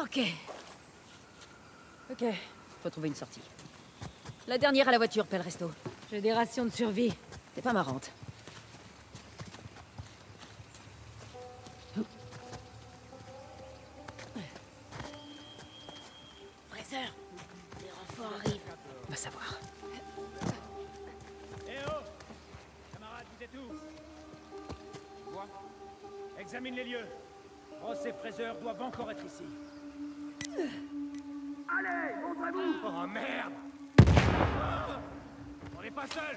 Ok. Ok, faut trouver une sortie. La dernière à la voiture, Pelresto. J'ai des rations de survie. T'es pas marrante. Fraser, les renforts arrivent. Va savoir. Eh oh! Camarades, vous êtes où? Quoi? Examine les lieux. Ross et Fraser doivent encore être ici. Allez, montrez-vous! Oh merde! On n'est pas seuls!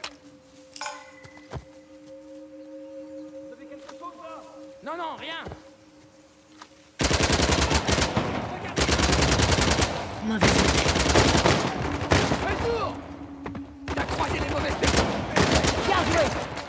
Vous avez quelque chose là? Non, non, rien. Mauvaise idée. Fais le tour. T'as croisé les mauvaises personnes. Bien joué!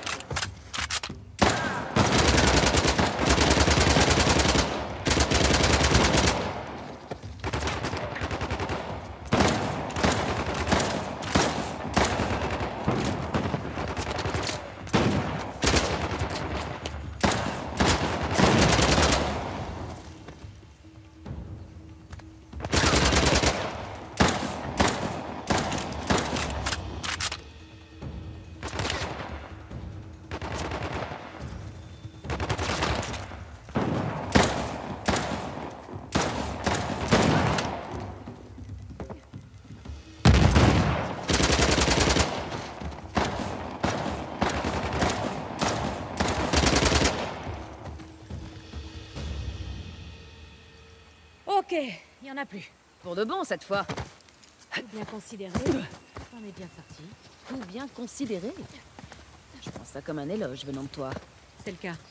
Ok, il y en a plus. Pour de bon, cette fois. Tout bien considéré. On est bien sorti. Tout bien considéré. Je prends ça comme un éloge venant de toi. C'est le cas.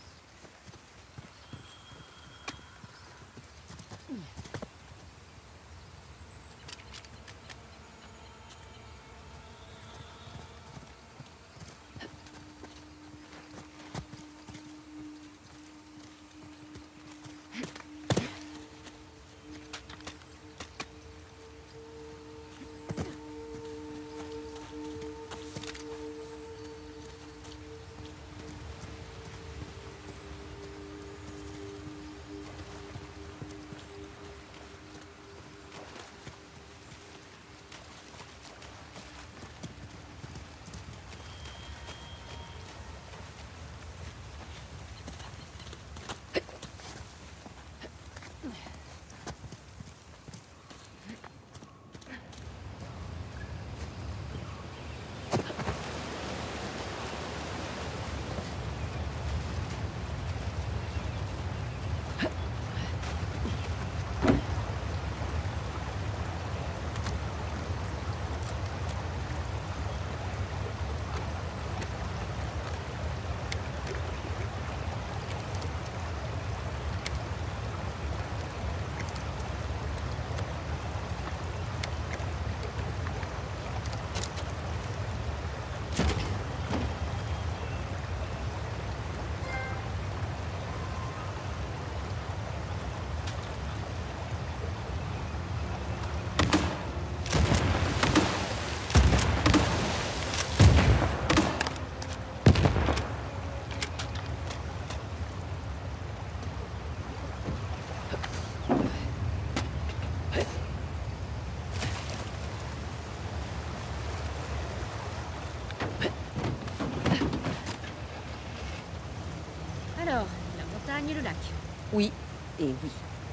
Alors, la montagne et le lac. Oui, et oui.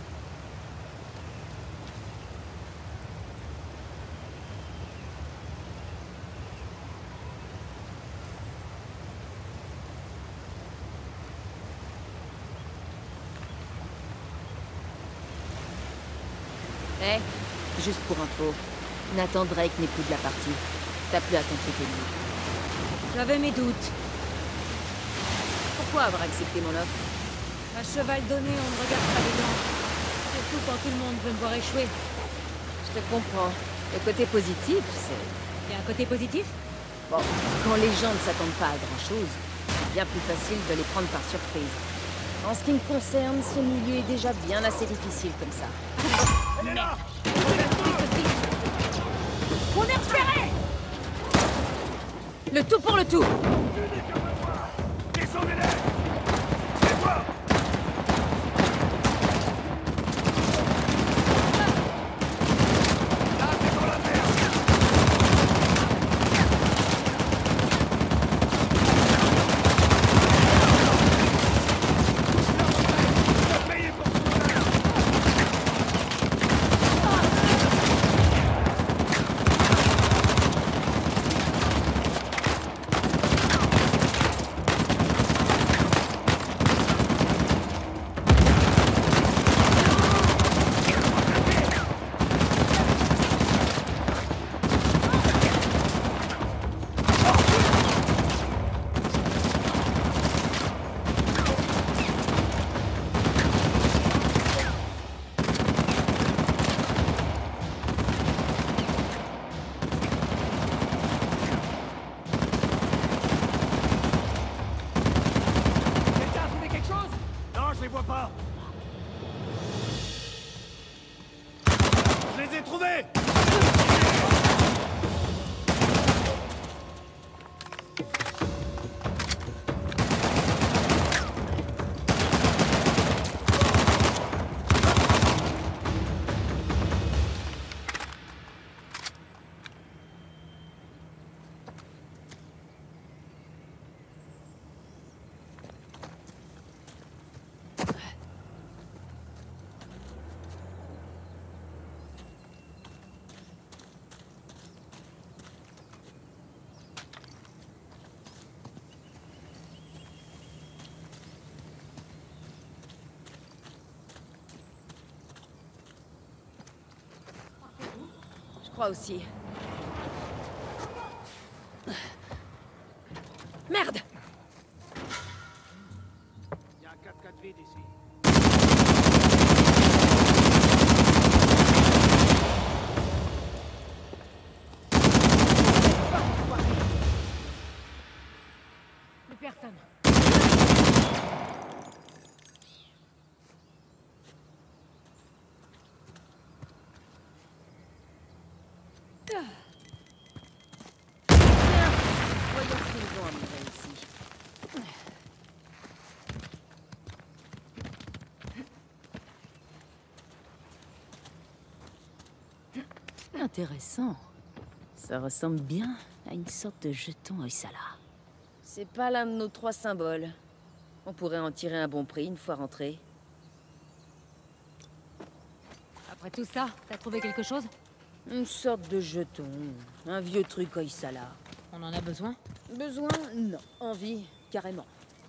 Eh, juste pour info, Nathan Drake n'est plus de la partie. T'as plus à t'inquiéter de lui. J'avais mes doutes. Pourquoi avoir accepté mon offre? À cheval donné, on ne regarde pas les dents. Surtout quand tout le monde veut me voir échouer. Je te comprends. Le côté positif, c'est... Il y a un côté positif? Bon, quand les gens ne s'attendent pas à grand-chose, c'est bien plus facile de les prendre par surprise. En ce qui me concerne, ce milieu est déjà bien assez difficile comme ça. Merde! On est repéré! Le tout pour le tout! Descendez-les! C'est toi! crois aussi. Merde! Il y a un 4x4 vide ici. Plus personne. Voyons ce qu'ils vont amener ici. Intéressant. Ça ressemble bien à une sorte de jeton Oisala. C'est pas l'un de nos 3 symboles. On pourrait en tirer un bon prix une fois rentré. Après tout ça, t'as trouvé quelque chose? Une sorte de jeton. Un vieux truc Oisala. On en a besoin? Besoin? Non. Envie? Carrément.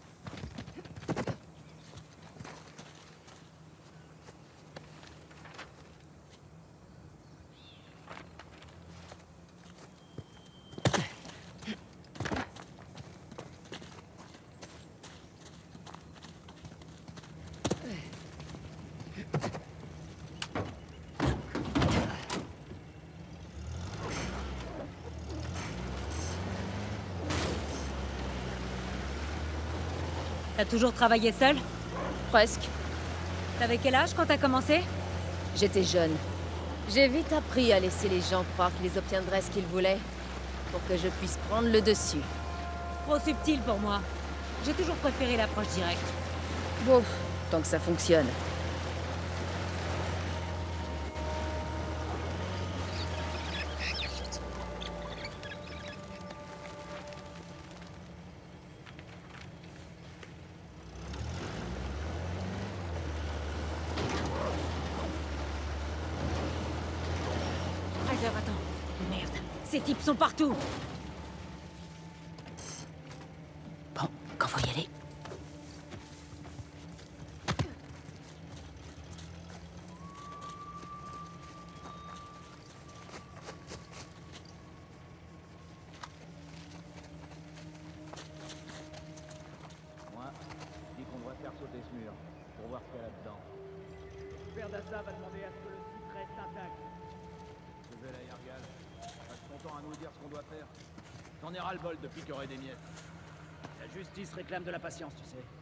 T'as toujours travaillé seul? Presque. T'avais quel âge quand t'as commencé? J'étais jeune. J'ai vite appris à laisser les gens croire qu'ils obtiendraient ce qu'ils voulaient, pour que je puisse prendre le dessus. Trop subtil pour moi. J'ai toujours préféré l'approche directe. Bon, tant que ça fonctionne. Fraser, attends. Merde. Ces types sont partout. Bon, quand faut y aller. Moi, je dis qu'on devrait faire sauter ce mur, pour voir ce qu'il y a là-dedans. Père d'Assa va demander à ce que le site reste intact. Je vais la Yargal. Passe ton temps à nous dire ce qu'on doit faire. J'en ai ras-le-bol de picorer des miettes. La justice réclame de la patience, tu sais.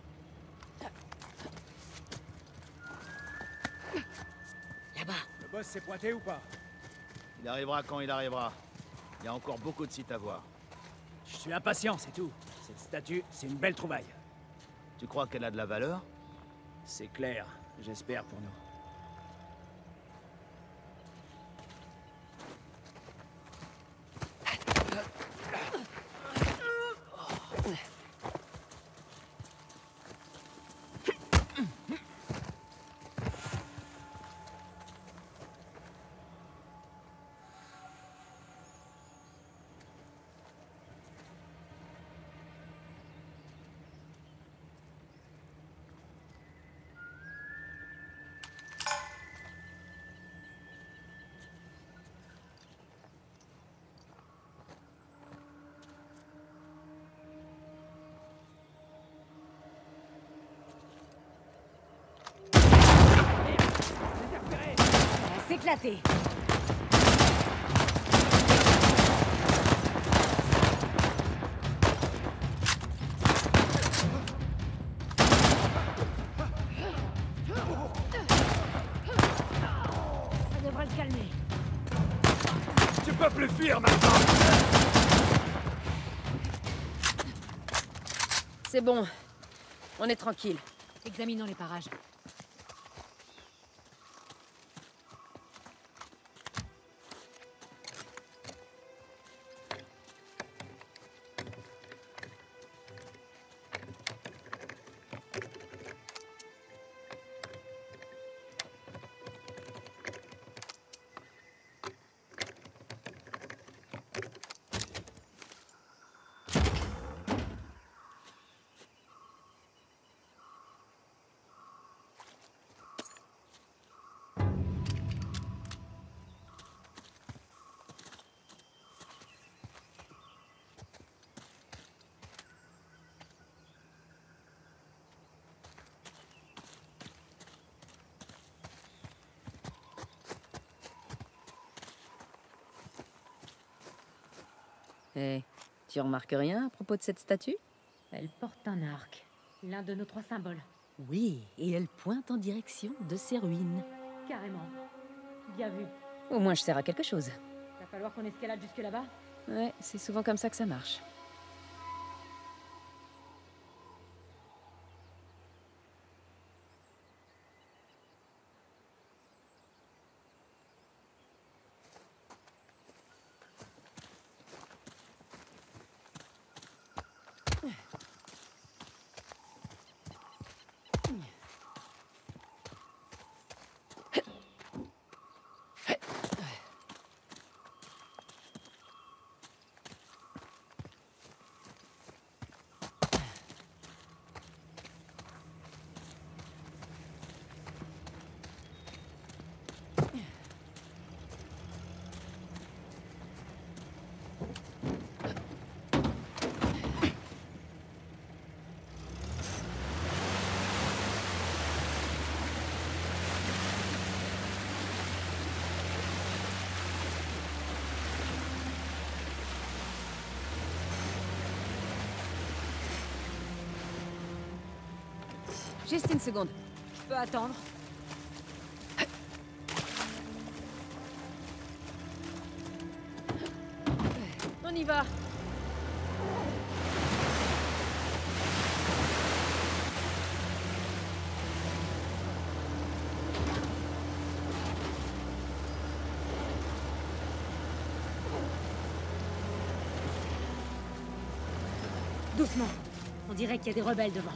Là-bas. Le boss s'est pointé ou pas? Il arrivera quand il arrivera. Il y a encore beaucoup de sites à voir. Je suis impatient, c'est tout. Cette statue, c'est une belle trouvaille. Tu crois qu'elle a de la valeur? C'est clair, j'espère pour nous. On va s'éclater. Ça devrait le calmer. Tu peux plus fuir maintenant! C'est bon. On est tranquille. Examinons les parages. Eh, tu remarques rien à propos de cette statue? Elle porte un arc. L'un de nos 3 symboles. Oui, et elle pointe en direction de ces ruines. Carrément. Bien vu. Au moins, je sers à quelque chose. Va falloir qu'on escalade jusque là-bas. Ouais, c'est souvent comme ça que ça marche. Juste une seconde. Je peux attendre. On y va. Doucement. On dirait qu'il y a des rebelles devant.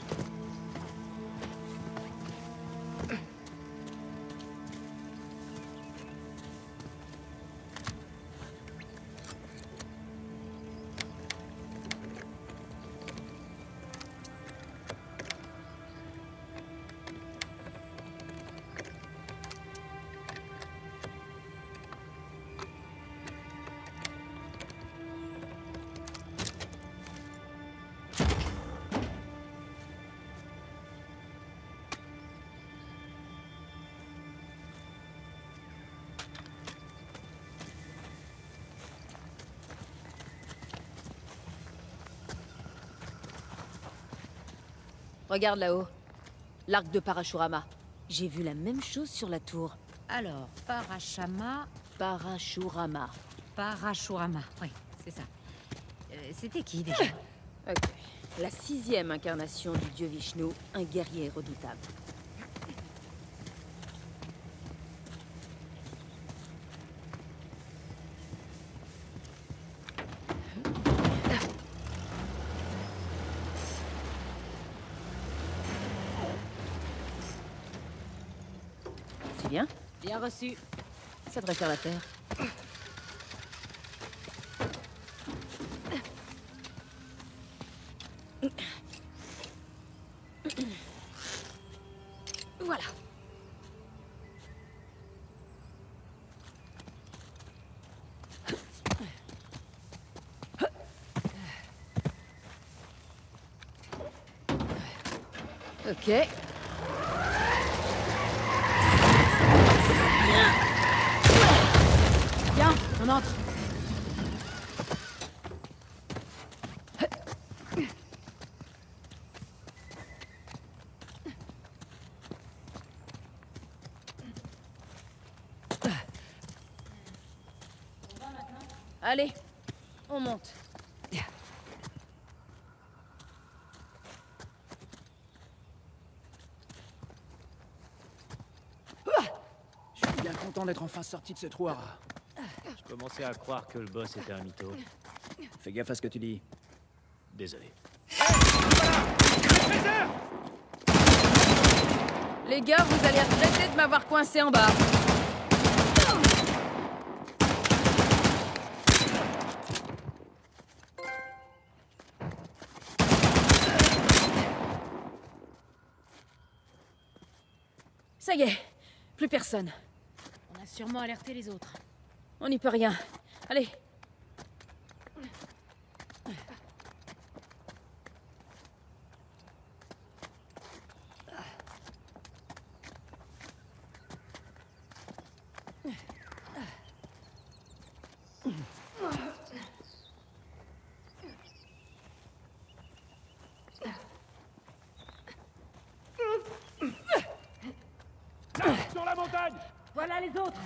Regarde là-haut. L'arc de Parashurama. J'ai vu la même chose sur la tour. Alors, Parashama... Parashurama. Parashurama. Oui, c'est ça. C'était qui, déjà? Ok. La 6e incarnation du dieu Vishnu, un guerrier redoutable. Tu viens? Bien reçu. Ça devrait faire l'affaire. Voilà. Ok. Bien, on entre. Allez, on monte. Je suis bien content d'être enfin sorti de ce trou à rats. Je commençais à croire que le boss était un mytho. Fais gaffe à ce que tu dis. Désolé. Les gars, vous allez regretter de m'avoir coincé en bas. Ça y est, plus personne. On a sûrement alerté les autres. On n'y peut rien. Allez. Voilà les autres.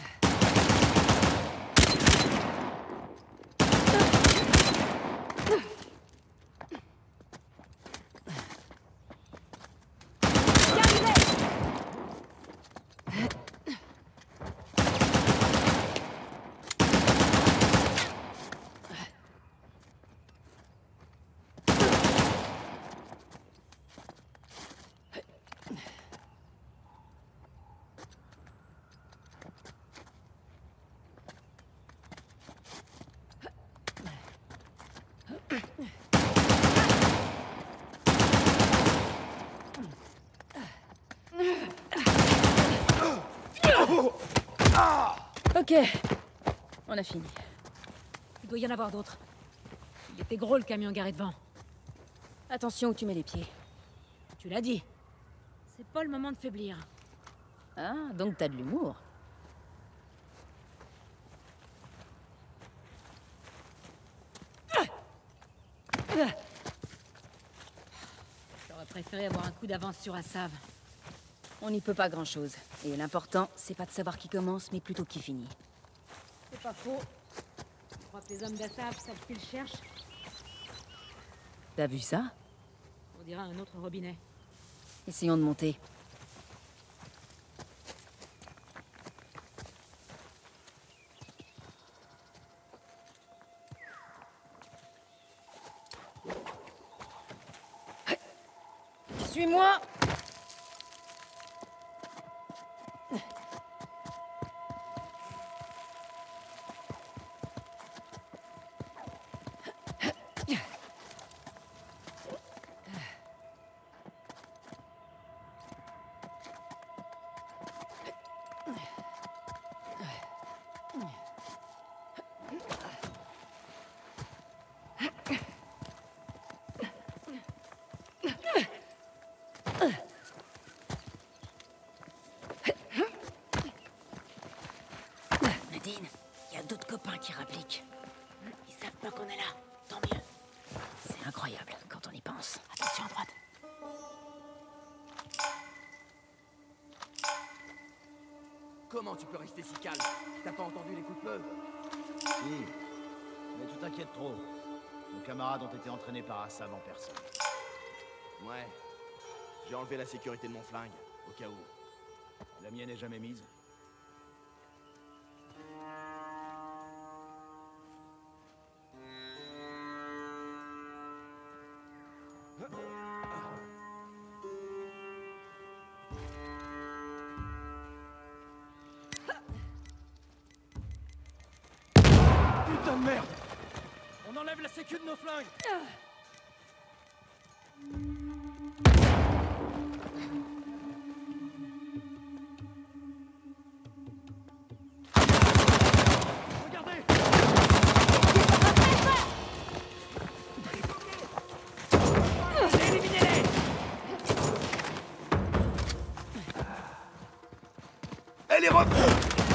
Ok, on a fini. Il doit y en avoir d'autres. Il était gros le camion garé devant. Attention où tu mets les pieds. Tu l'as dit. C'est pas le moment de faiblir. Ah, donc t'as de l'humour. J'aurais préféré avoir un coup d'avance sur Assav. On n'y peut pas grand-chose. Et l'important, c'est pas de savoir qui commence, mais plutôt qui finit. C'est pas faux. Je crois que les hommes d'Assav savent qu'ils cherchent. T'as vu ça? On dirait un autre robinet. Essayons de monter. Suis-moi! Nadine, il y a d'autres copains qui rappliquent. Ils savent pas qu'on est là. Tant mieux. C'est incroyable quand on y pense. Attention à droite. Comment tu peux rester si calme? T'as pas entendu les coups de feu? Si, mais tu t'inquiètes trop. Nos camarades ont été entraînés par Assav en personne. Ouais. J'ai enlevé la sécurité de mon flingue, au cas où. La mienne n'est jamais mise. Putain de merde! On enlève la sécu de nos flingues! Regardez! Éliminez-les! Elle est revenue!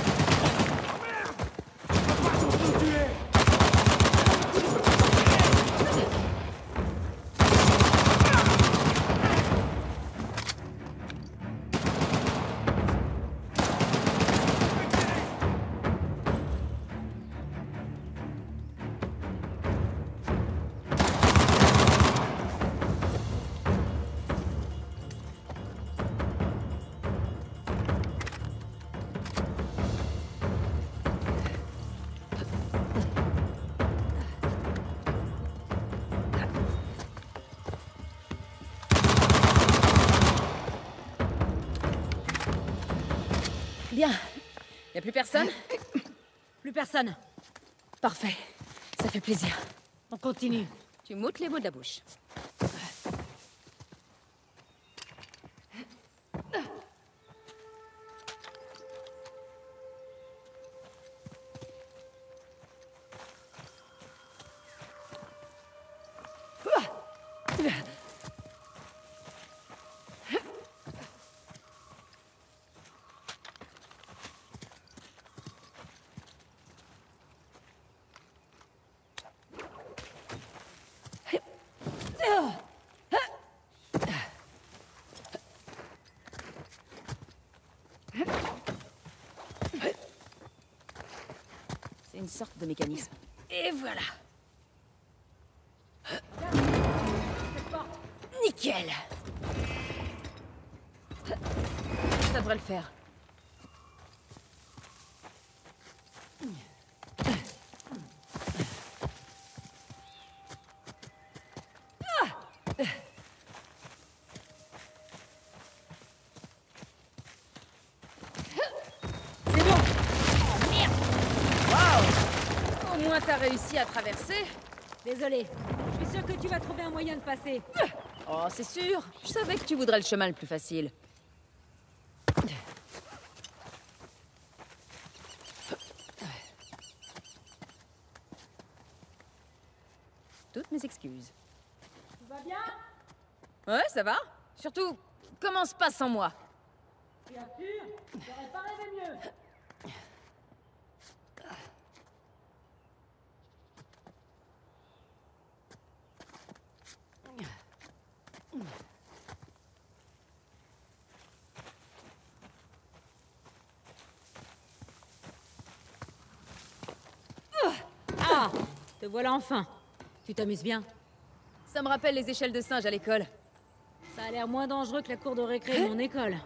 Bien. Y a plus personne? Plus personne. Parfait. Ça fait plaisir. On continue. Tu m'ôtes les mots de la bouche. une sorte de mécanisme. Et voilà. Nickel. Ça devrait le faire. C'est bon. Oh, merde. Waouh. Au moins t'as réussi à traverser. Désolé. Je suis sûre que tu vas trouver un moyen de passer. Oh, c'est sûr. Je savais que tu voudrais le chemin le plus facile. Toutes mes excuses. Tout va bien? Ouais, ça va. Surtout, commence pas sans moi. Bien sûr. J'aurais pas rêvé mieux. Ah! Te voilà enfin. Tu t'amuses bien? Ça me rappelle les échelles de singe à l'école. Ça a l'air moins dangereux que la cour de récré de mon école.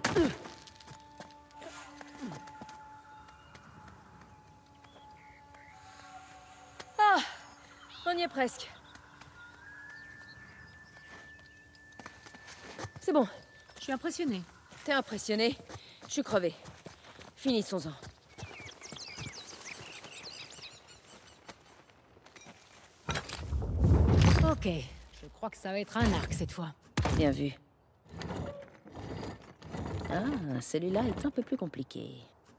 Ah, on y est presque. C'est bon. Je suis impressionnée. T'es impressionné? Je suis crevée. Finissons-en. Ok. Je crois que ça va être un arc cette fois. Bien vu. Ah, celui-là est un peu plus compliqué.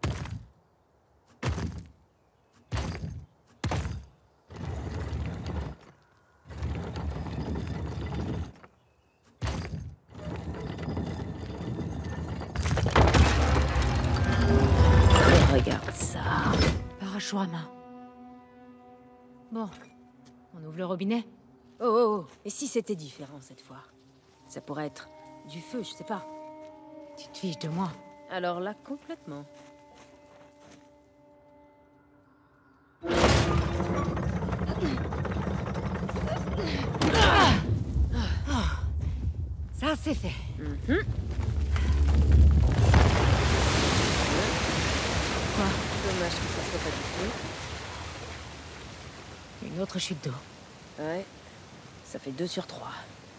Regarde ça. Parachute à main. Bon. On ouvre le robinet? Oh, oh, oh. Et si c'était différent cette fois? Ça pourrait être du feu, je sais pas. Tu te fiches de moi. Alors là, complètement. Ça, c'est fait. Quoi? Dommage que ça soit pas du feu. Une autre chute d'eau. Ouais. Ça fait 2 sur 3.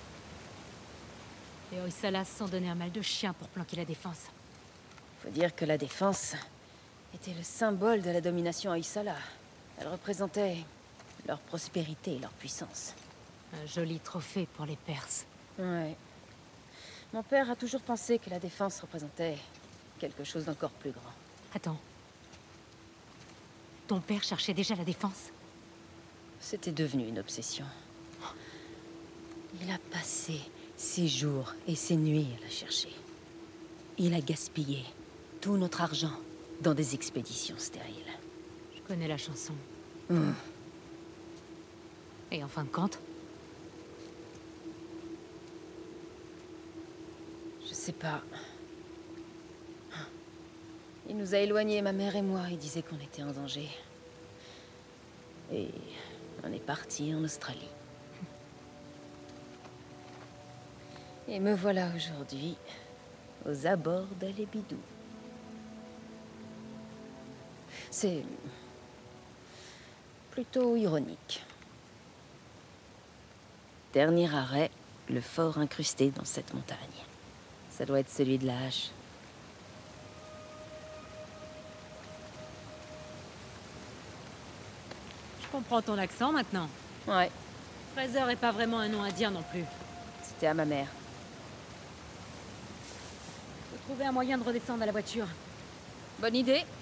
Les Hoysala se sont donné un mal de chien pour planquer la défense. Faut dire que la défense était le symbole de la domination Hoysala. Elle représentait leur prospérité et leur puissance. Un joli trophée pour les Perses. Ouais. Mon père a toujours pensé que la défense représentait quelque chose d'encore plus grand. Attends. Ton père cherchait déjà la défense? C'était devenu une obsession. Il a passé ses jours et ses nuits à la chercher. Il a gaspillé tout notre argent dans des expéditions stériles. Je connais la chanson. Hum. Et en fin de compte? Je sais pas. Il nous a éloignés, ma mère et moi. Il disait qu'on était en danger. Et on est parti en Australie. Et me voilà aujourd'hui aux abords de l'Ebidou. C'est plutôt ironique. Dernier arrêt, le fort incrusté dans cette montagne. Ça doit être celui de la hache. Je comprends ton accent maintenant. Ouais, Fraser est pas vraiment un nom à dire non plus. c'était à ma mère. Faut trouver un moyen de redescendre à la voiture. Bonne idée.